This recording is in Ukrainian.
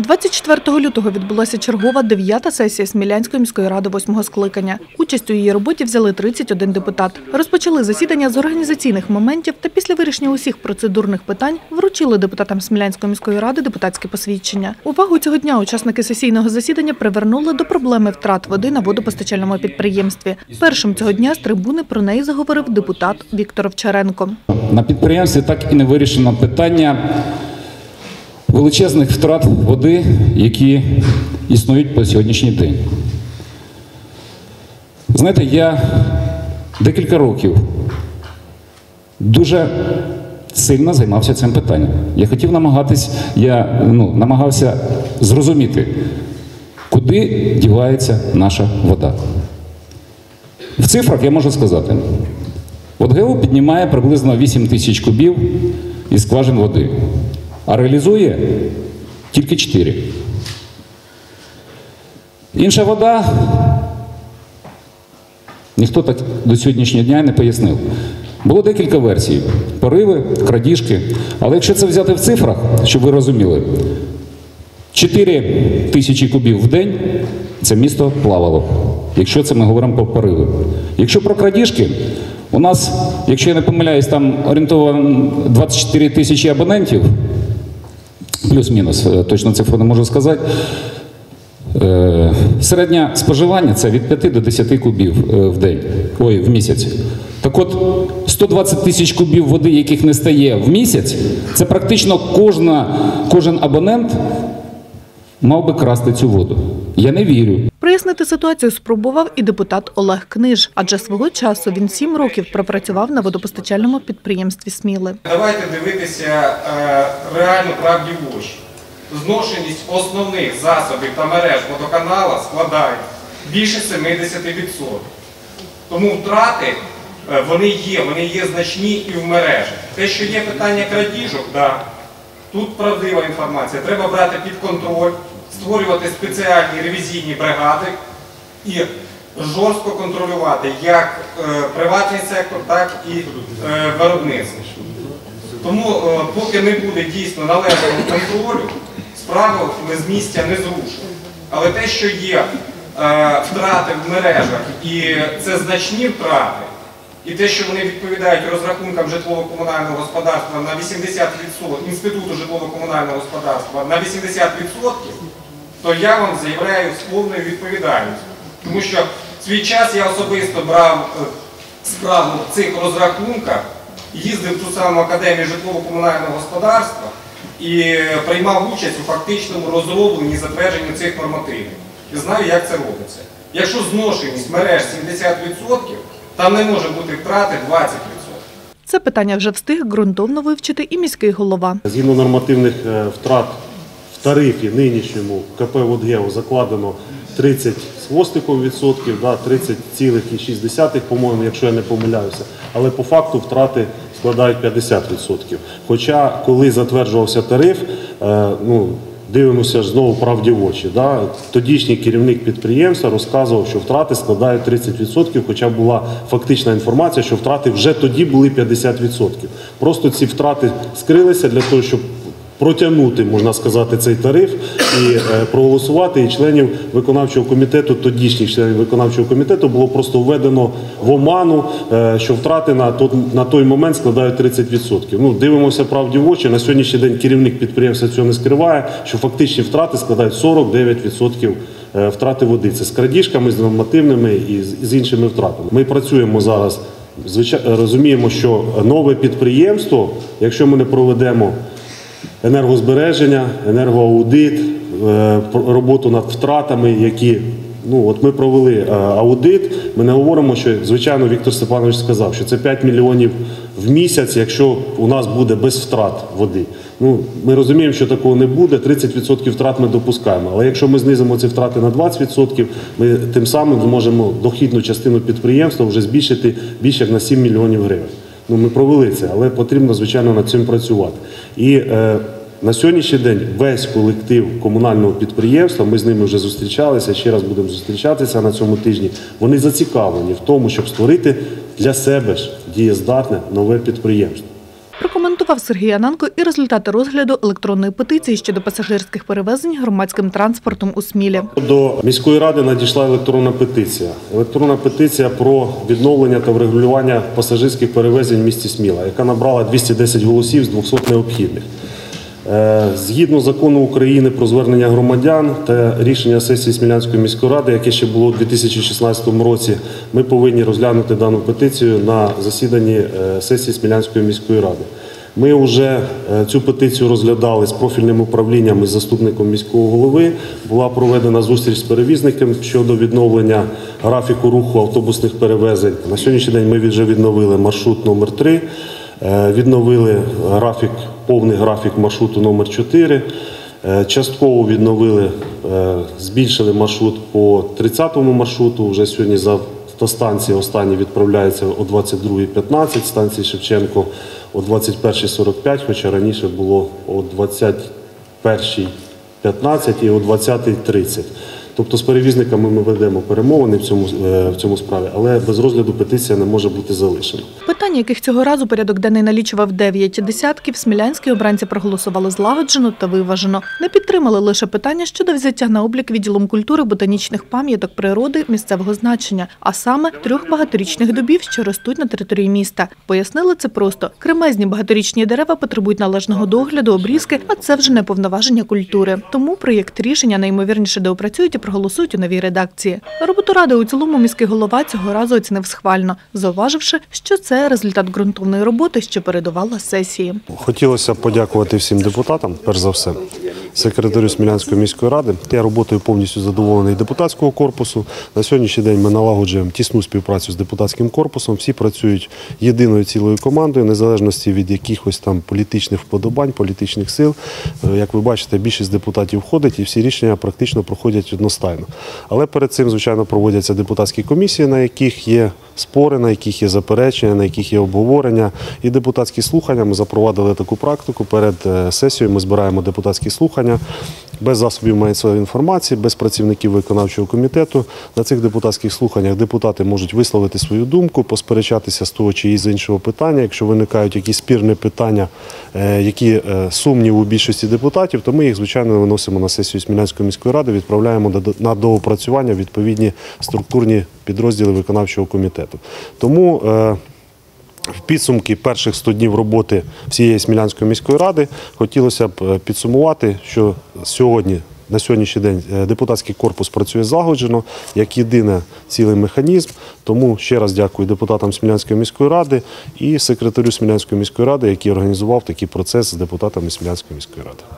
24 лютого відбулася чергова 9-та сесія Смілянської міської ради 8-го скликання. Участь у її роботі взяли 31 депутат. Розпочали засідання з організаційних моментів та після вирішення усіх процедурних питань вручили депутатам Смілянської міської ради депутатське посвідчення. Увагу цього дня учасники сесійного засідання привернули до проблеми втрат води на водопостачальному підприємстві. Першим цього дня з трибуни про неї заговорив депутат Віктор Овчаренко. На підприємстві так і не вирішено питання величезних втрат води, які існують по сьогоднішній день. Знаєте, я декілька років дуже сильно займався цим питанням. Я намагався зрозуміти, куди дівається наша вода. В цифрах я можу сказати, ВодГУ піднімає приблизно 8 тисяч кубів із скважин води, а реалізує тільки 4. Інша вода, ніхто так до сьогоднішнього дня не пояснив. Було декілька версій – пориви, крадіжки. Але якщо це взяти в цифрах, щоб ви розуміли, 4 тисячі кубів в день – це місто плавало, якщо це ми говоримо про пориви. Якщо про крадіжки, у нас, якщо я не помиляюсь, там орієнтовано 24 тисячі абонентів, плюс-мінус, точно цифру не можу сказати. Середнє споживання – це від 5 до 10 кубів в місяць. Так от, 120 тисяч кубів води, яких не стає в місяць, це практично кожен абонент мав би красти цю воду. Я не вірю. Прояснити ситуацію спробував і депутат Олег Книж, адже свого часу він 7 років пропрацював на водопостачальному підприємстві Сміли. Давайте дивитися реально правді в очі. Зношеність основних засобів та мереж водоканала складає більше 70%. Тому втрати вони є значні і в мережах. Те, що є питання крадіжок, да, тут правдива інформація. Треба брати під контроль, створювати спеціальні ревізійні бригади і жорстко контролювати як приватний сектор, так і виробництво. Тому поки не буде дійсно належного контролю, справу ми з місця не зрушимо. Але те, що є втрати в мережах, і це значні втрати, і те, що вони відповідають розрахункам житлово-комунального господарства на 80%, Інституту житлово-комунального господарства на 80%, то я вам заявляю з повною відповідальністю. Тому що в свій час я особисто брав справу в цих розрахунках, їздив в ту саму Академію житлово-комунального господарства і приймав участь у фактичному розробленні і затвердженні цих нормативів. І знаю, як це робиться. Якщо зношеність мереж 70%, там не може бути втрати 20%. Це питання вже встиг ґрунтовно вивчити і міський голова. Згідно нормативних втрат в тарифі нинішньому КП «ВодГео» закладено 30 з хвостиком відсотків, 30,6, по-моєму, якщо я не помиляюся. Але по факту втрати складають 50%. Хоча, коли затверджувався тариф, дивимося ж знову правді в очі. Тодішній керівник підприємства розказував, що втрати складають 30%, хоча була фактична інформація, що втрати вже тоді були 50%. Просто ці втрати скрилися для того, щоб протягнути, можна сказати, цей тариф і проголосувати. І членів виконавчого комітету, тодішніх членів виконавчого комітету було просто введено в оману, що втрати на той момент складають 30%. Дивимося правді в очі. На сьогоднішній день керівник підприємства цього не скриває, що фактичні втрати складають 49% втрати води. Це з крадіжками, з нормативними і з іншими втратами. Ми працюємо зараз, розуміємо, що нове підприємство, якщо ми не проведемо енергозбереження, енергоаудит, роботу над втратами, які, от ми провели аудит, ми не говоримо, що, звичайно, Віктор Степанович сказав, що це 5 мільйонів в місяць, якщо у нас буде без втрат води. Ми розуміємо, що такого не буде, 30% втрат ми допускаємо. Але якщо ми знизимо ці втрати на 20%, ми тим самим зможемо дохідну частину підприємства вже збільшити більше як на 7 мільйонів гривень. Ми провели це, але потрібно, звичайно, над цим працювати. І на сьогоднішній день весь колектив комунального підприємства, ми з ними вже зустрічалися, ще раз будемо зустрічатися на цьому тижні, вони зацікавлені в тому, щоб створити для себе ж дієздатне нове підприємство. Прокоментував Сергій Ананко і результати розгляду електронної петиції щодо пасажирських перевезень громадським транспортом у Смілі. До міської ради надійшла електронна петиція. Електронна петиція про відновлення та врегулювання пасажирських перевезень в місті Сміла, яка набрала 210 голосів з 200 необхідних. Згідно закону України про звернення громадян та рішення сесії Смілянської міської ради, яке ще було у 2016 році, ми повинні розглянути дану петицію на засіданні сесії Смілянської міської ради. Ми вже цю петицію розглядали з профільним управлінням і заступником міського голови. Була проведена зустріч з перевізником щодо відновлення графіку руху автобусних перевезень. На сьогоднішній день ми вже відновили маршрут номер 3, відновили повний графік маршруту номер 4, частково відновили, збільшили маршрут по 30-му маршруту. Вже сьогодні з автостанції останні відправляються о 22:15, станції Шевченко о 21:45, хоча раніше було о 21:15 і о 20:30. Тобто з перевізниками ми ведемо перемовини в цьому справі, але без розгляду петиція не може бути залишена. Питання, яких цього разу порядок денний налічував 9 десятків, смілянські обранці проголосували злагоджено та виважено. Не підтримали лише питання щодо взяття на облік відділом культури ботанічних пам'яток природи місцевого значення, а саме 3 багаторічних дубів, що ростуть на території міста. Пояснили це просто. Кремезні багаторічні дерева потребують належного догляду, обрізки, а це вже не повноваження культури. Тому проєкт рішення найімовірніше доопрацюють і проголосують у новій редакції. Роботу ради у цілому міський голова цього разу оцінив схвально, зауваживши, що це результат ґрунтовної роботи, що передувала сесії. Хотілося б подякувати всім депутатам, перш за все, секретарю Смілянської міської ради. Я роботою повністю задоволений депутатського корпусу. На сьогоднішній день ми налагоджуємо тісну співпрацю з депутатським корпусом. Всі працюють єдиною цілою командою, незалежності від якихось там політичних вподобань, політичних сил. Як ви бачите, більшість депутатів входить і всі рішення практично проходять одностайно. Але перед цим, звичайно, проводяться депутатські комісії, на яких є спори, на яких є заперечення, на яких є обговорення. І депутатські слухання. Ми запровадили таку практику. Перед сесією ми збираємо депутатські слухання без засобів масової інформації, без працівників виконавчого комітету. На цих депутатських слуханнях депутати можуть висловити свою думку, посперечатися з того чи з іншого питання. Якщо виникають якісь спірні питання, які сумнів у більшості депутатів, то ми їх, звичайно, виносимо на сесію Смілянської міської ради, відправляємо на доопрацювання відповідні структурні підрозділи виконавчого комітету. Тому в підсумки перших 100 днів роботи всієї Смілянської міської ради хотілося б підсумувати, що на сьогоднішній день депутатський корпус працює злагоджено, як єдиний цілий механізм. Тому ще раз дякую депутатам Смілянської міської ради і секретарю Смілянської міської ради, який організував такий процес з депутатами Смілянської міської ради.